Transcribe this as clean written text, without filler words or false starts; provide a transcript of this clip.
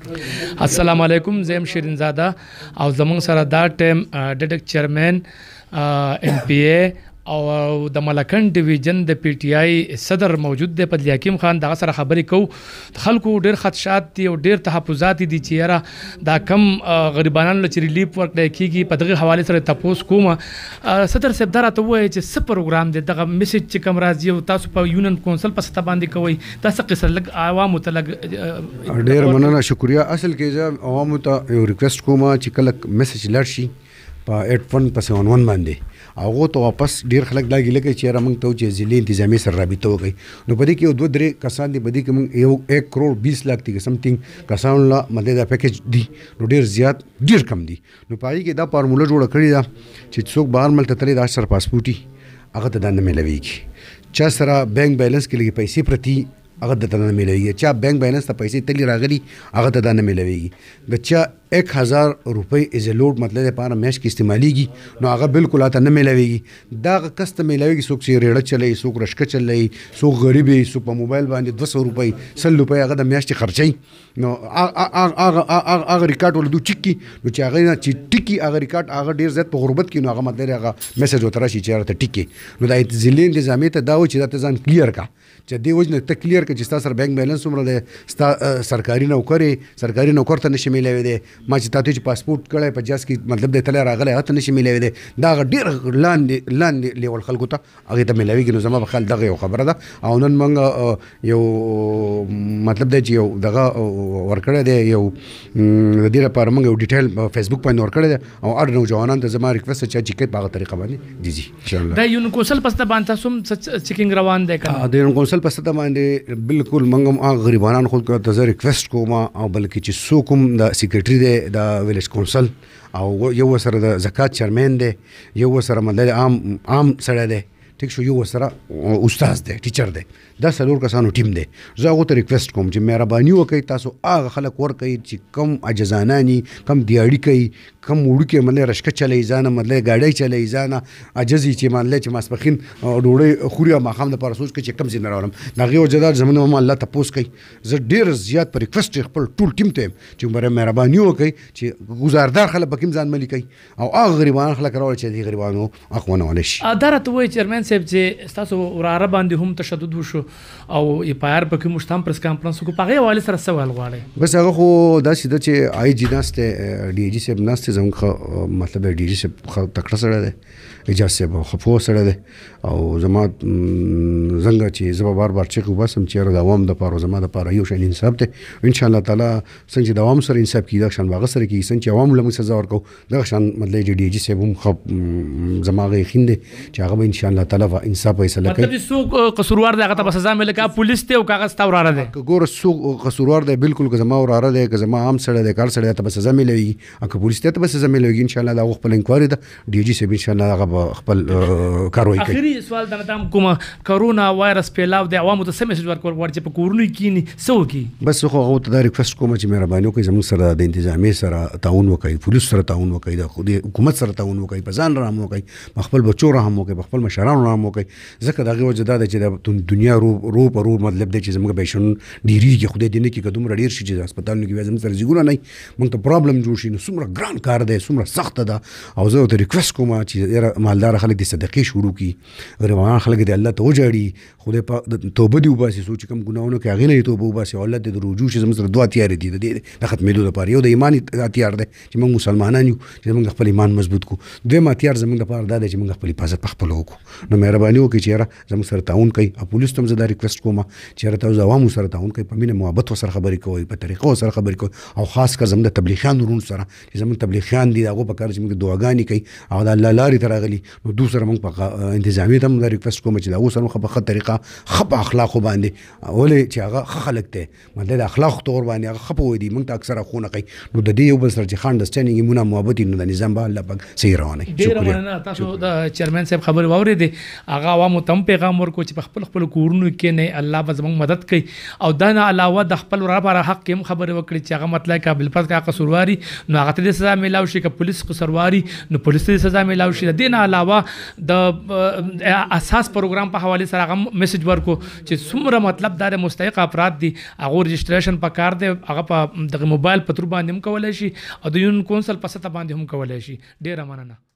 السلام علیکم، زم شیرین زاده او زمونږ سره دا ټیم ډیډک چیرمن MPA او د ملکن ډیویژن د پی ټی آی صدر موجود دی په حکیم خان دغه سره خبرې کو. خلکو ډیر خدشات دي او ډیر تحفظات دي چې یاره دا کم غریبانو لچ ریلیف ورکړی کیږي. په دغه حواله سره تاسو کوم صدر صاحب درته وایي چې څه پروګرام دی دغه میسج چې کوم راځي او تاسو په یونین کونسل په ستا باندې کوي تاسو قصه لګ عوامو ته لګ ډیر مننه شکریا. اصل کې چې عوامو ته یو ریکوست کوم چې کله میسج لرشي په 81 پس 11 باندې هغه ته واپس ډیر خلک دا ګیله کوي چې موږ ته چې ضلعي انتظامی سره رابطه وکړي. نو په دې کې یو دوه درې کسان دي، په دې کې موږ یو 1 کروڑ 20 لک دي سمثینګ کسان لا مدد پیکیج دي، نو ډیر زیات ډیر کم دي. نو پای کې دا فارموله جوړه کړې ده چې څوک بهر ملک ته تللی دا سر پاسپورټي هغه ته نه ملويږي. چا سره بینک بیلانس کې لګي پیسې پرتی هغه ته نه ملويږي. چا بینک بیلانس ته پیسې تللی راغلي هغه ته نه ملويږي. د چا 1000 روپۍ از لوډ مطلب لپاره میاش کې استعماليږي نو هغه بالکل اته نه ملويږي. دا کس ته ملويږي څوک چې ریړه چلای، څوک رشکه چلای، څوک غریب، څوک په موبایل باندې 200 روپۍ 100 روپۍ هغه د میاش خرچي. نو هغه ریکارډ ولدو چکی نو چې هغه چې ټکی هغه ریکارډ هغه ډیر زیات په غربت کې نو هغه مطلب هغه میسج وتره شي چې ته ټکی. نو د ضلعي انتظامی ته دا و چې دا ځان کلیر کا چې دی وجنه ته کلیر کا چې تاسو بینک بیلانس عمره ده ستا سرکاري نوکر ته نشي ملوي دي. ما چې تاسو چې پاسپورت کړی په جاس کې مطلب د تل راغلی هته نشي ملوي دي. دا ډیر لاندې لیول خلکو ته هغه ته ملويږي. نو زما په خیال دغه یو خبره ده. او نن موږ یو مطلب د یو دغه ورکړی دی، یو د دې لپاره موږ یو ډیټیل په فیسبوک باندې ورکړی دی او اړ نوجوانان ته زما ریکوست چې کې په هغه طریقه باندې دي ان شاء الله. دا یو کونسل پسته باندې تاسو چیکینګ روان دی کنه؟ د یو کونسل پسته باندې بالکل موږ غریبانان خلکو ته ریکوست کوم او بلکې چې څوک هم د سیکریټری دی د ویلیج کونسل او یو سره د زکات چیرمن دی، یو سره مدد عام سره دی، ټیک شو، یو سره استاد دی، ټیچر دی، دا څلور کسانو ټیم دی. زه هغه ته ریکوست کوم چې مهرباني وکړئ تاسو هغه خلک ورکړئ چې کم عجزانانی، کم دیاړي کوي، کم وړوکې مطلب رشکه چلی ځانه مطلب ګاډی چلی ځانه عجزي چې مطلب چې ماسپخین ډوډۍ خوري او ماښام دپاره سوچ کوي چې کم ځای نه راوړم د هغې وجه دا زمونږ هم الله تپوس کوي. زه ډېر زیات په ریکوست خپل ټول ټیم ته یم چې مهرباني وکړئ چې ګزاردار خلک به کوم ځان ملي کوي او هغه غریبان خلک راوړي چې دې غریبانو حق ونهولی شي. دا راته وایي چیرمن صاحب چې ستاسو وراره باندې هم تشدد وشو او EPR پکې موږ هم پریس کانفرنس وکړو، په هغې حوالې سره څه ویل غواړئ؟ بس هغه خو داسې ده چې آی جي ناست دی، ډي جي صاحب ناست دی، زموږ مطلب ډي جي صاحب ښه تکړه سړی دی، اجاز صاحب ښه پوه سړی دی او زما څنګه چې زه به بار بار چیک وباسم چې یاره د عوام دپاره زما دپاره یو شان انصاف دی. انشاءالله تعالی څنګه چې د عوام سره انصاف کېږي دغه شان به هغه سره کېږي، څنګه چې عوام له موږ سزا ورکوو دغه شان مطلب چې ډي جي صاحب هم ښه زما هغه یقین دی چې هغه به انشاءالله تعالی انصاف فیصله کوي. مطلب څوک قصوروار دی هغه ته به سزا ملي کا پولیس دی او کاغذ ستا وراره دی؟ که ګوره څوک قصوروار دی بالکل که زما وراره دی، که زما عام سړی دی، کار سړی ته به سزا ملوي او که پولیس ته به سزا ملوي انشاءالله د هغه خپل انکوایري ده ډي جي صاحب انشاءالله هغه به خپل کاروایي کوي. اخري سوال دا نام کوم کرونا وایرس پیلاو د عوامو ته څه میسج ورکول غواړي چې په کورونو کې کینی څه وکړي؟ بس خو هغه ته دا ریکوست کوم چې مهرباني وکړئ زموږ سره د انتظامي سره تعاون وکړئ، پولیس سره تعاون وکړئ، د خودي حکومت سره تعاون وکړئ، په ځان رحم وکړئ، په خپل بچو رحم وکړئ، په خپل مشرانو رحم وکړئ. ځکه د هغې وجه دا ده چې د دنیا رو په رو مطلب دی چې زموږ پیشن ډېرېږي، خدای دې نه کړي که دومره ډېر شي چې د هسپتالونو کې بیا زموږ سره ځایونه نه وي، موږ ته پرابلم جوړ شي. نو څومره ګران کار دی، څومره سخته ده. او زه ورته ریکوست کوم چې یاره مالداره خلک دې صدقې شروع کړي، غریبان خلک دې الله ته وجاړي، خدای پاک توبه دې وباسي، څوک چې کوم ګناهونه کوي هغې نه یې توبه وباسي او الله دې د رجوع شي. زموږ سره دوه هتیارې دي د ختمېدو لپاره. یو د ایمان هتیار دی چې موږ مسلمانان یو چې موږ خپل ایمان مضبوط کړو، دویم هتیار زموږ لپاره دا دی چې موږ خپل حفاظت په خپله وکړو. نو مهرباني وکړئ چې یاره زموږ سره تعاون کوئ او پولیس ته هم زه دا ریکوست کوم چې یاره تاسو عوامو سره تعاون کوئ، په مینه محبت ورسره خبرې کوئ، په طریقه ورسره خبرې کوئ او خاص کر زموږ د تبلیغیانو وروڼو سره چې زموږ تبلیغیان دي د هغو په کار چې موږ دعاګانې کوي او د الله لارې ته راغلي نو دوی سره موږ په انتظامي ته هم دا ریکوست کوم چې د هغو سره په ښه طریقه ښه په اخلاقو باندې ولې چې هغه ښه خلک دی مطلب د اخلاقو طور باندې هغه ښه پوه دي، موږ ته اکثره خونه کوي. نو د دې یو بل سره چې ښه انډرسټینډینګ مونه محبت نو د نظام به الله پاک صحیح روانوي. ډېره مننه. تاسو د چیرمن صاحب خبرې واورېدې هغه عوامو ته هم پیغام ورکو چې په خپل خپل کورونو کې نه الله به زموږ مدد کوي او دا نه علاوه د خپل لپاره حق کې هم خبرې وکړي چې هغه مطلب قابل پات کا قصورواري نو هغه ته سزا ملاوي شي که پولیس قصورواري نو پولیس ته سزا ملاوي شي. د نه علاوه د اساس پروګرام په حواله سره هغه میسج ورکو چې څومره مطلب دا مستحق افراد دي هغه رجسټریشن په کار دی هغه په د موبایل په تر باندې هم کولای شي او د یون کونسل په سطح باندې هم کولای شي. ډیره مننه.